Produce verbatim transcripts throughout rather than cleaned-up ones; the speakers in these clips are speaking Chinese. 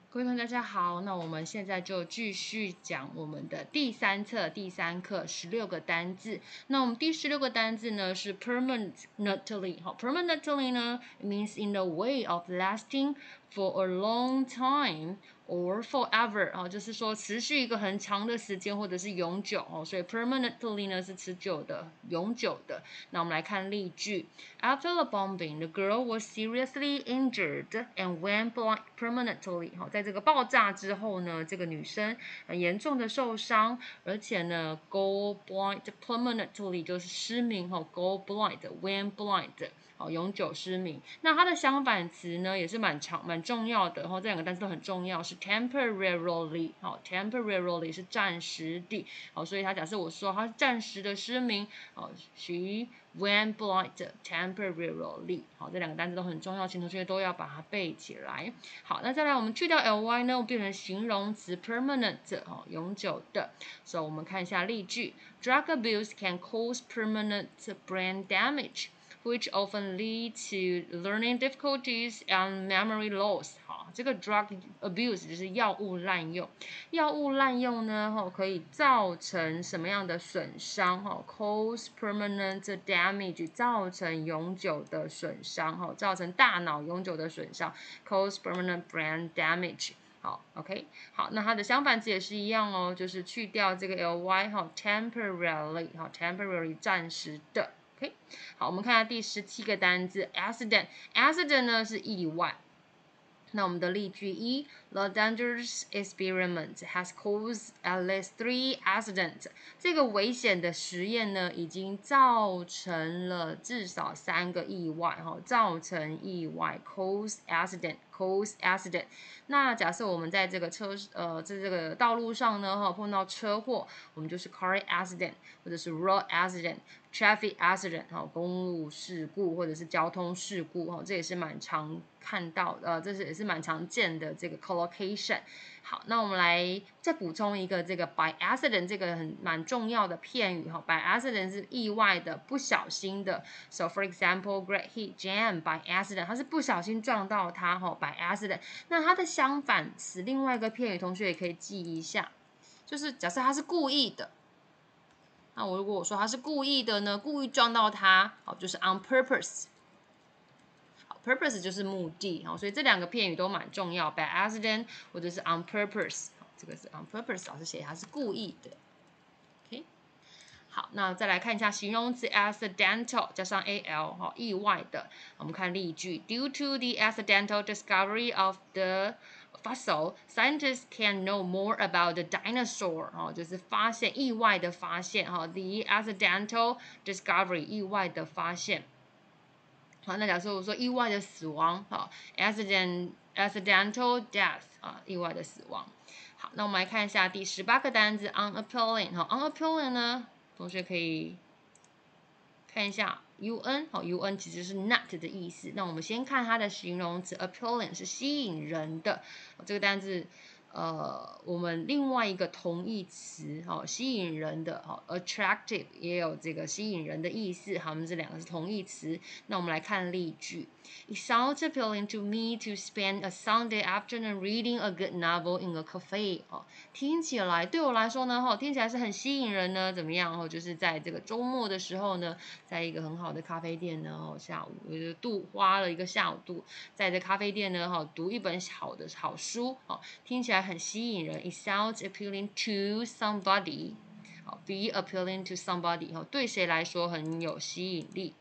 各位同学大家好，那我们现在就继续讲我们的第三册第三课十六个单字。那我们第十六个单字呢是 permanently， 好 ，permanently 呢 means in the way of lasting for a long time or forever， 啊，就是说持续一个很长的时间或者是永久哦，所以 permanently 呢是持久的、永久的。那我们来看例句 ：After the bombing, the girl was seriously injured and went blind permanently。好，在这个爆炸之后呢，这个女生很严重的受伤，而且呢 go blind permanently 就是失明哈 ，go blind went blind。好，永久失明。那它的相反词呢，也是蛮长、蛮重要的。然后这两个单词都很重要，是 temporarily。好 ，temporarily 是暂时的。好，所以它假设我说它是暂时的失明，好 ，she went blind temporarily。好，这两个单词都很重要，请同学都要把它背起来。好，那再来我们去掉 ly 呢，变成形容词 permanent。好，永久的。所以我们看一下例句 ：Drug abuse can cause permanent brain damage，which often lead to learning difficulties and memory loss。好，这个 drug abuse 就是药物滥用。药物滥用呢，哈，可以造成什么样的损伤？哈 ，cause permanent damage， 造成永久的损伤。哈，造成大脑永久的损伤 ，cause permanent brain damage。好 ，OK， 好，那它的相反词也是一样哦，就是去掉这个 ly 哈 ，temporarily， 哈 ，temporary 暂时的。OK， 好，我们看下第十七个单字 accident。accident 呢是意外。那我们的例句一 ，The dangerous experiment has caused at least three accidents。这个危险的实验呢，已经造成了至少三个意外，哈，造成意外 ，cause accident，cause accident。那假设我们在这个车呃在这个道路上呢，哈，碰到车祸，我们就是 car accident， 或者是 road accident。traffic accident 哈，公路事故或者是交通事故哈，这也是蛮常看到的，呃，这是也是蛮常见的这个 collocation。好，那我们来再补充一个这个 by accident 这个很蛮重要的片语哈 ，by accident 是意外的、不小心的。So for example, Greg hit Jan by accident， 他是不小心撞到他哈 by accident。那它的相反词，另外一个片语，同学也可以记一下，就是假设他是故意的。那我如果我说他是故意的呢，故意撞到他，好，就是 on purpose。好 ，purpose 就是目的，好，所以这两个片语都蛮重要 ，by accident 或者是 on purpose。好，这个是 on purpose， 老师写他是故意的。OK， 好，那再来看一下形容词 accidental 加上 al， 好，意外的。我们看例句 ：Due to the accidental discovery of the fossil, scientists can know more about the dinosaur。哦，就是发现意外的发现哈 ，the accidental discovery 意外的发现。好，那假设我说意外的死亡，好 ，accident accidental death 啊，意外的死亡。好，那我们来看一下第十八个单字 unappealing。好 ，unappealing 呢，同学可以看一下 un， 好 ，un 其实是 not 的意思。那我们先看它的形容词 appealing 是吸引人的，这个单字。呃，我们另外一个同义词，好、哦，吸引人的，好、哦、，attractive 也有这个吸引人的意思，好，我们这两个是同义词。那我们来看例句 ：It sounds appealing to me to spend a Sunday afternoon reading a good novel in a cafe。哦，听起来对我来说呢，哈、哦，听起来是很吸引人呢。怎么样？哦，就是在这个周末的时候呢，在一个很好的咖啡店呢，哦，下午我就度花了一个下午度，在这咖啡店呢，哈、哦，读一本好的好书，哦，听起来很吸引人 ，it sounds appealing to somebody。好 ，be appealing to somebody， 哈，对谁来说很有吸引力？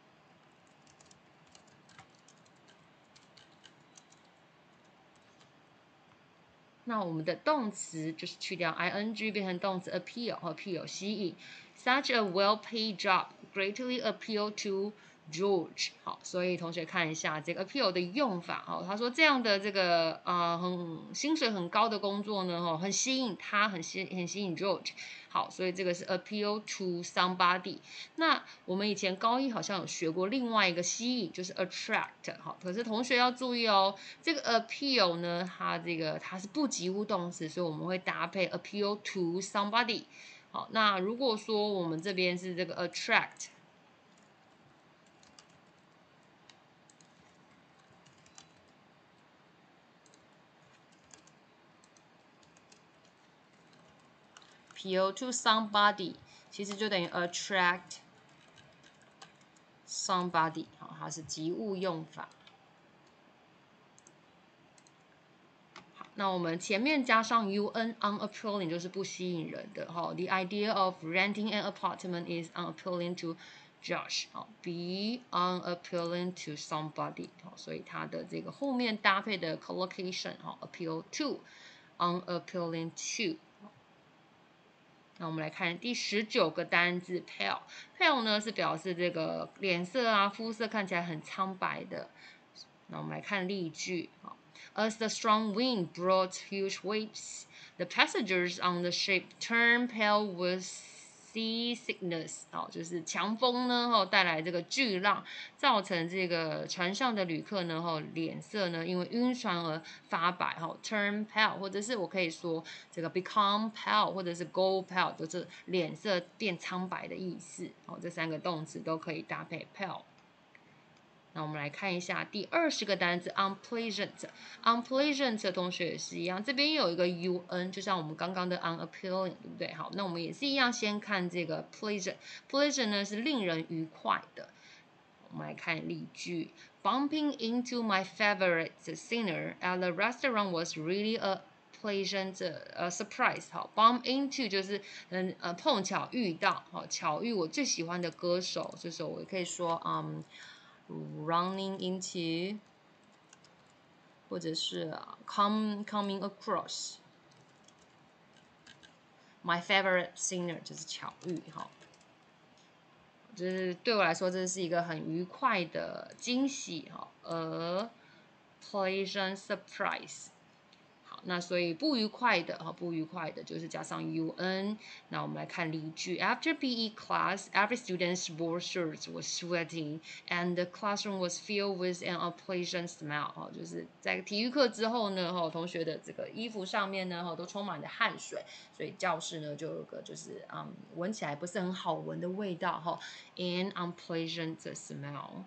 那我们的动词就是去掉 ing， 变成动词 appeal 和 appeal 吸引。Such a well-paid job greatly appeal to George。好，所以同学看一下这个 appeal 的用法哦。他说这样的这个呃很薪水很高的工作呢，哦，很吸引他，很吸很吸引 George。好，所以这个是 appeal to somebody。那我们以前高一好像有学过另外一个吸引，就是 attract。好，可是同学要注意哦，这个 appeal 呢，它这个它是不及物动词，所以我们会搭配 appeal to somebody。好，那如果说我们这边是这个 attract。 appeal to somebody， 其实就等于 attract somebody， 好，它是及物用法。那我们前面加上 un unappealing 就是不吸引人的哈。The idea of renting an apartment is unappealing to Josh， 好 ，be unappealing to somebody， 好，所以它的这个后面搭配的 collocation 哈 ，appeal to，unappealing to。那我们来看第十九个单字 pale，pale 呢是表示这个脸色啊、肤色看起来很苍白的。那我们来看例句啊。As the strong wind brought huge waves, the passengers on the ship turned pale with seasickness。哦，就是强风呢，哦带来这个巨浪，造成这个船上的旅客呢，哦脸色呢因为晕船而发白，哦 turn pale， 或者是我可以说这个 become pale， 或者是 go pale， 都是脸色变苍白的意思。哦，这三个动词都可以搭配 pale。那我们来看一下第二十个单词 unpleasant，unpleasant 同学也是一样，这边有一个 un， 就像我们刚刚的 unappealing， 对不对？好，那我们也是一样，先看这个 pleasant，pleasant 呢是令人愉快的。我们来看例句 ，Bumping into my favorite singer at the restaurant was really a pleasant 呃 surprise。好 ，bump into 就是嗯呃碰巧遇到，好巧遇我最喜欢的歌手，这时候我也可以说嗯。running into， 或者是 come coming across my favorite singer， 就是巧遇哈，就是对我来说这是一个很愉快的惊喜哈，而 pleasant surprise。那所以不愉快的哈，不愉快的就是加上 un。那我们来看例句 ：After P E class, every student's board shirts was sweaty, and the classroom was filled with an unpleasant smell。哦，就是在体育课之后呢，哈，同学的这个衣服上面呢，哈，都充满了汗水，所以教室呢就有个就是嗯，闻起来不是很好闻的味道哈 ，an unpleasant smell。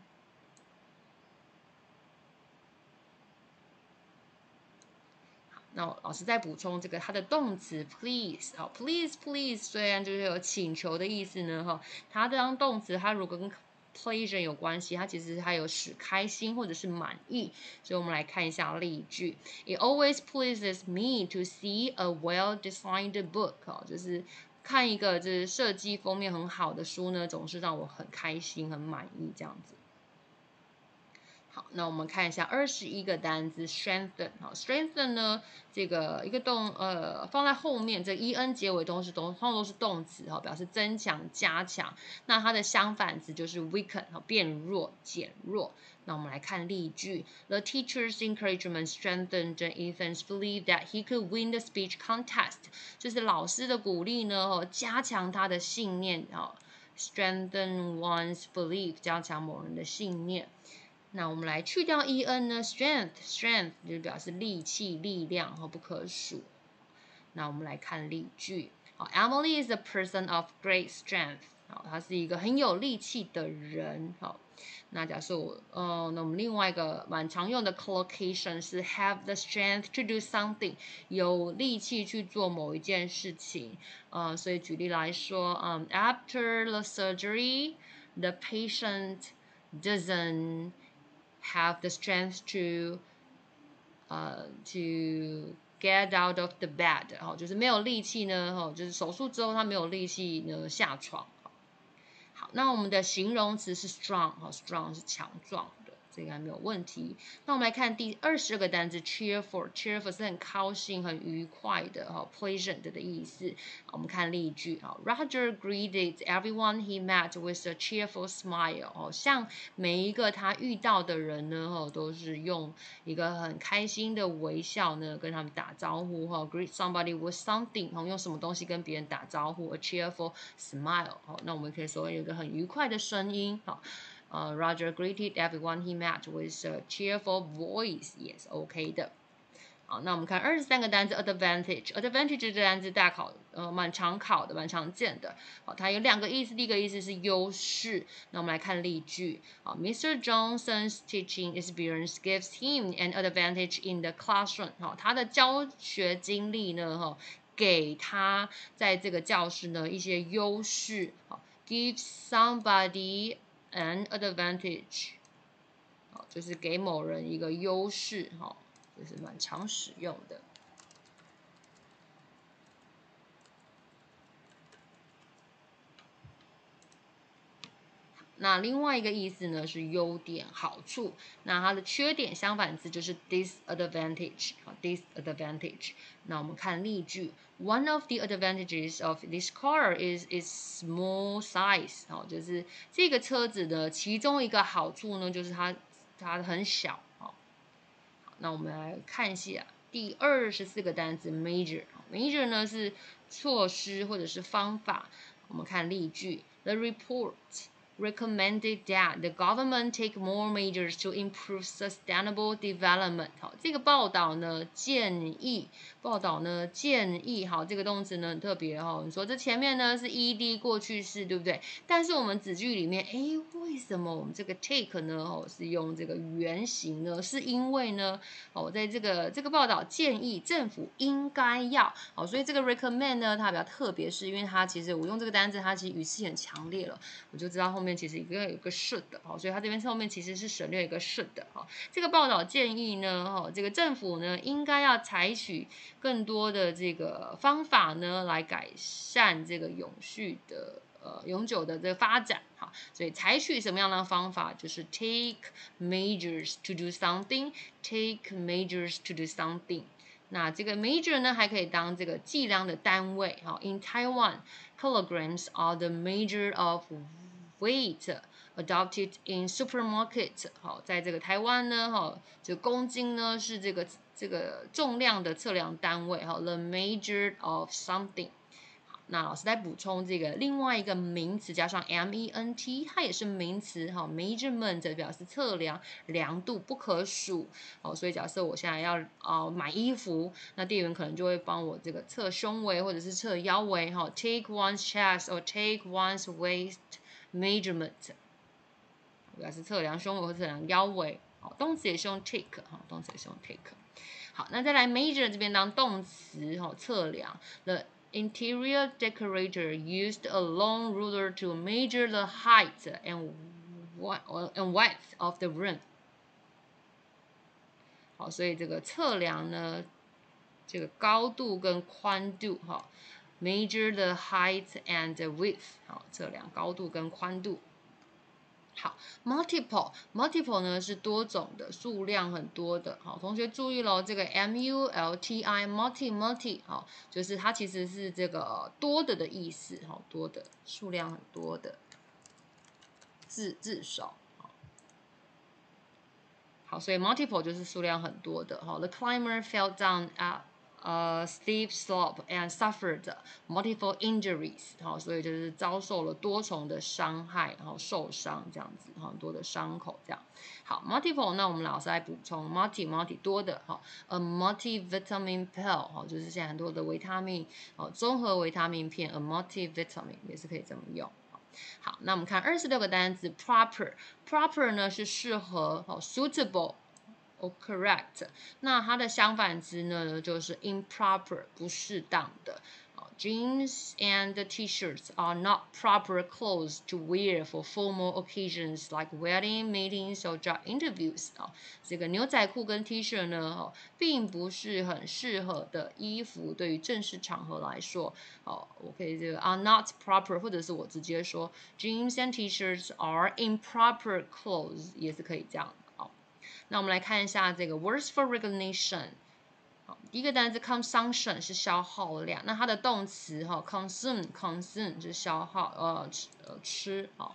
那老师再补充这个它的动词 please， 好 please please 虽然就是有请求的意思呢，哈，它这当动词它如果跟 pleasure 有关系，它其实它有使开心或者是满意，所以我们来看一下例句 ：It always pleases me to see a well-designed book， 哦，就是看一个就是设计封面很好的书呢，总是让我很开心、很满意这样子。好，那我们看一下二十一个单字 strengthen。好 ，strengthen 呢，这个一个动呃放在后面，这 en 结尾都是都通常都是动词哈，表示增强、加强。那它的相反词就是 weaken， 变弱、减弱。那我们来看例句：The teacher's encouragement strengthened Ethan's belief that he could win the speech contest。就是老师的鼓励呢，加强他的信念啊 ，strengthen one's belief， 加强某人的信念。那我们来去掉 en 呢 ，strength strength 就表示力气、力量和不可数。那我们来看例句，好 ，Emily is a person of great strength。好，她是一个很有力气的人。好，那假设我，呃，那我们另外一个蛮常用的 collocation 是 have the strength to do something， 有力气去做某一件事情。呃，所以举例来说，嗯、um,，after the surgery, the patient doesn't have the strength to 呃、uh, to get out of the bed， 好，就是没有力气呢，哈，就是手术之后他没有力气呢下床。好，那我们的形容词是 strong， 哈 ，strong 是强壮的，这个还没有问题。那我们来看第二十个单词 cheerful，cheerful 是很高兴、很愉快的，哈 ，pleasant 的意思。我们看例句啊 ，Roger greeted everyone he met with a cheerful smile， 哦，向每一个他遇到的人呢，哈，都是用一个很开心的微笑呢跟他们打招呼，哈 ，greet somebody with something， 用什么东西跟别人打招呼 ，a cheerful smile， 好，那我们可以说有一个很愉快的声音，好。呃、uh, Roger greeted everyone he met with a cheerful voice， 也是 OK 的。好，那我们看二十三个单词 advantage，advantage 这个单词大考呃蛮常考的，蛮常见的。好，它有两个意思，第一个意思是优势。那我们来看例句。好 ，Mister Johnson's teaching experience gives him an advantage in the classroom。好，他的教学经历呢，哈。 给他在这个教室呢一些优势，好 ，give somebody an advantage， 好，就是给某人一个优势，哈，这是蛮常使用的。那另外一个意思呢是优点、好处。那它的缺点相反词就是 disadvantage， 好 ，disadvantage。那我们看例句 ，One of the advantages of this car is its small size， 好，就是这个车子的其中一个好处呢，就是它它很小，好。那我们来看一下第二十四个单词 major，major 呢是措施或者是方法。我们看例句 ，The report recommended that the government take more measures to improve sustainable development。好，这个报道呢建议，报道呢建议，好，这个动词呢很特别哈、哦。你说这前面呢是 ed 过去式，对不对？但是我们子句里面，哎，为什么我们这个 take 呢？哦，是用这个原形呢？是因为呢，哦，在这个这个报道建议政府应该要，哦，所以这个 recommend 呢，它比较特别，是因为它其实我用这个单词，它其实语气很强烈了，我就知道后面。其实一个有一个 should 好，所以它这边后面其实是省略一个 should 哈。这个报道建议呢，哈，这个政府呢应该要采取更多的这个方法呢，来改善这个永续的呃永久的这个发展哈。所以采取什么样的方法，就是 take measures to do something，take measures to do something。那这个 major 呢，还可以当这个计量的单位哈。In Taiwan, kilograms are the measure of weight adopted in supermarket。 好，在这个台湾呢，哈，这个公斤呢是这个这个重量的测量单位，哈 ，the measure of something。那老师再补充这个另外一个名词加上 ment， 它也是名词哈 ，measurement 表示测量、量度、不可数。哦，所以假设我现在要啊、呃、买衣服，那店员可能就会帮我这个测胸围或者是测腰围哈 ，take one's chest or take one's waist measurement， 表示测量胸围或测量腰围。好，动词也是用 take 哈，动词也是用 take。好，那再来 measure 这边当动词哈，测量的。Interior decorator used a long ruler to measure the height and and width of the room。好，所以这个测量呢，这个高度跟宽度哈 ，measure the height and the width。好，测量高度跟宽度。好 ，multiple multiple 呢是多种的，数量很多的。好，同学注意喽，这个 M U L T I multi multi 好，就是它其实是这个多的的意思，好，多的数量很多的，至至少。好，所以 multiple 就是数量很多的。好 ，The climber fell down at a steep slope and suffered multiple injuries。好，所以就是遭受了多重的伤害，然后受伤这样子，很多的伤口这样。好 ，multiple 那我们老师来补充 multi multi 多的哈，a multivitamin pill 哈，就是现在很多的维他命哦，综合维他命片 ，a multivitamin 也是可以这么用。好，那我们看二十六个单词 proper，proper 呢是适合，好 suitable or correct。那它的相反词呢就是 improper 不适当的。Jeans and t-shirts are not proper clothes to wear for formal occasions like wedding, meetings or job interviews。啊，这个牛仔裤跟 T 恤呢，哦，并不是很适合的衣服，对于正式场合来说，哦，我可以这个 are not proper， 或者是我直接说 Jeans and t-shirts are improper clothes， 也是可以这样的。好，那我们来看一下这个 words for recognition。第一个单词 consumption 是消耗量，那它的动词哈 consume consume 是消耗呃吃呃吃好，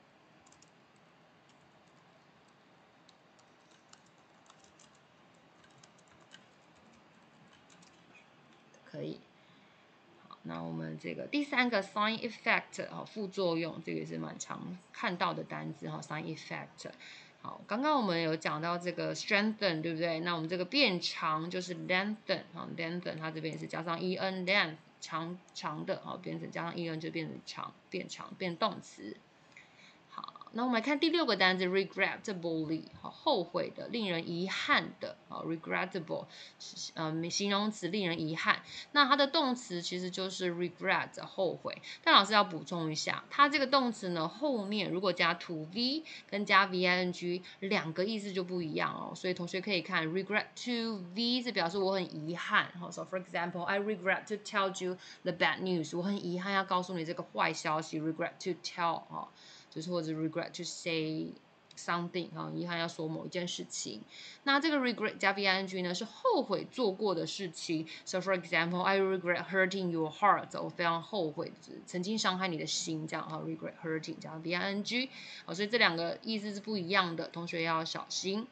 可以。好，那我们这个第三个 sign effect 哈副作用，这个也是蛮常看到的单词哈 sign effect。好，刚刚我们有讲到这个 strengthen， 对不对？那我们这个变长就是 lengthen， 好 lengthen， 它这边也是加上 en length， 长长的，好变成加上 en 就变成长，变长变动词。好， 那我们来看第六个单词 regrettably， 后悔的、令人遗憾的啊 regrettable， 呃，形容词令人遗憾。那它的动词其实就是 regret 后悔。但老师要补充一下，它这个动词呢后面如果加 to v 跟加 ving 两个意思就不一样哦，所以同学可以看 regret to v 是表示我很遗憾。So for example, I regret to tell you the bad news， 我很遗憾要告诉你这个坏消息 regret to tell 啊。就是或者 regret to say something 啊，遗憾要说某一件事情。那这个 regret 加 ving 呢是后悔做过的事情。So for example, I regret hurting your heart， 我非常后悔曾经伤害你的心，这样啊 regret hurting 加 ving， 好，所以这两个意思是不一样的，同学要小心。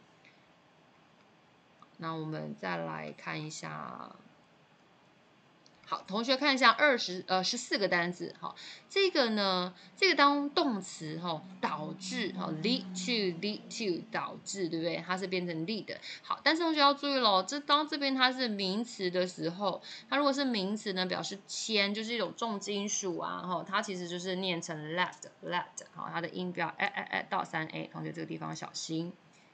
那我们再来看一下。好，同学看一下二十呃十四个单字，好，这个呢，这个当动词哈、哦，导致哈、哦、lead to lead to 导致，对不对？它是变成 lead。好，但是同学要注意咯，这当这边它是名词的时候，它如果是名词呢，表示铅，就是一种重金属啊，哈、哦，它其实就是念成 lead lead， 好，它的音标 a a a 到三 a， 同学这个地方小心。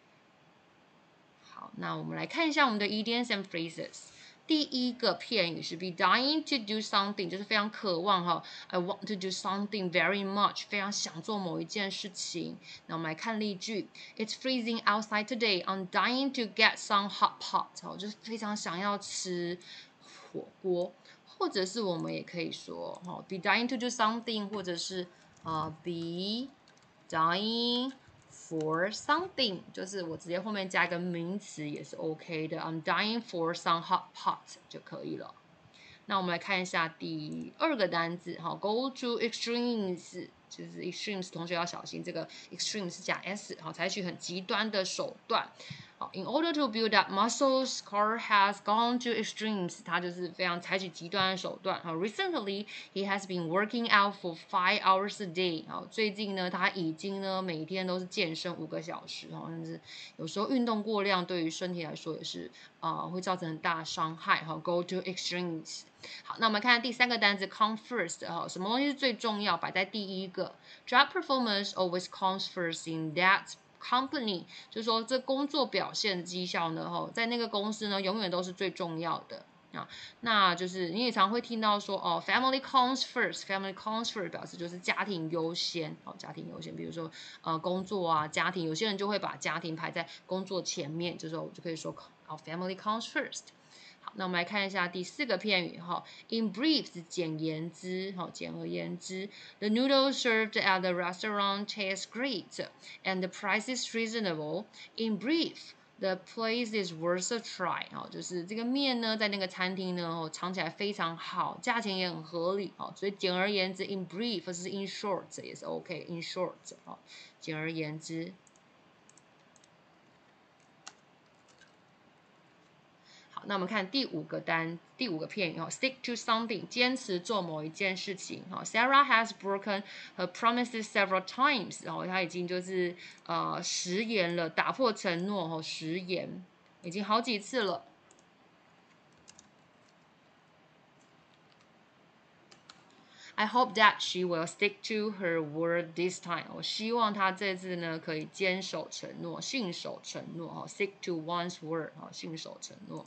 好，那我们来看一下我们的 idioms and phrases。第一个片语是 be dying to do something， 就是非常渴望哈 ，I want to do something very much， 非常想做某一件事情。那我们来看例句 ，It's freezing outside today. I'm dying to get some hot pot， 哦，就是非常想要吃火锅。或者是我们也可以说哈 ，be dying to do something， 或者是啊、呃、be dying for something， 就是我直接后面加一个名词也是 OK 的 ，I'm dying for some hot pot 就可以了。那我们来看一下第二个单字，好 ，go to extremes， 就是 extremes， 同学要小心，这个 extremes 是加 s， 好，采取很极端的手段。好 ，in order to build up muscles, Carl has gone to extremes， 他就是非常采取极端的手段。好 ，recently he has been working out for five hours a day。好，最近呢，他已经呢每天都是健身五个小时，好，像是有时候运动过量对于身体来说也是啊、呃、会造成很大的伤害。好 ，go to extremes。好，那我们看第三个单词 come first， 哈，什么东西是最重要，摆在第一个 ？Job performance always comes first in that company， 就是说这工作表现的绩效呢，哈，在那个公司呢，永远都是最重要的啊。那就是你也常会听到说，哦 ，family comes first，family comes first 表示就是家庭优先，好，家庭优先，比如说呃工作啊，家庭，有些人就会把家庭排在工作前面，这时候就可以说，哦 ，family comes first。好，那我们来看一下第四个片语哈 ，in brief 是简言之，好，简而言之 ，the noodles served at the restaurant taste great and the price is reasonable. In brief, the place is worth a try. 好，就是这个面呢，在那个餐厅呢，哦，尝起来非常好，价钱也很合理，好，所以简而言之 ，in brief 是 in short 也是 OK，in short 好，简而言之。那我们看第五个单，第五个片语哈 ，stick to something， 坚持做某一件事情。哈 ，Sarah has broken her promises several times， 然后她已经就是呃食言了，打破承诺，哈，食言已经好几次了。I hope that she will stick to her word this time。我希望她这次呢可以坚守承诺，信守承诺，哈 ，stick to one's word， 哈，信守承诺。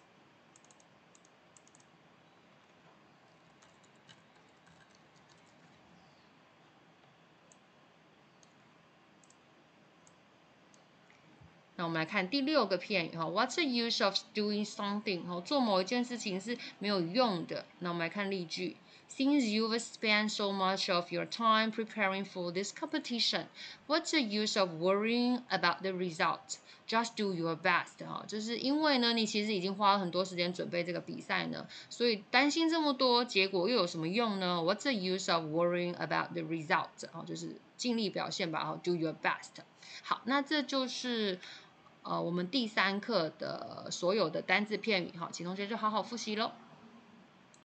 那我们来看第六个片语哈 ，What's the use of doing something？ 哈，做某一件事情是没有用的。那我们来看例句 ，Since you've spent so much of your time preparing for this competition, what's the use of worrying about the result? Just do your best 哈，就是因为呢，你其实已经花了很多时间准备这个比赛呢，所以担心这么多，结果又有什么用呢 ？What's the use of worrying about the result？ 哈，就是尽力表现吧，哈 ，do your best。好，那这就是呃我们第三课的所有的单字片语，哈，请同学就好好复习喽。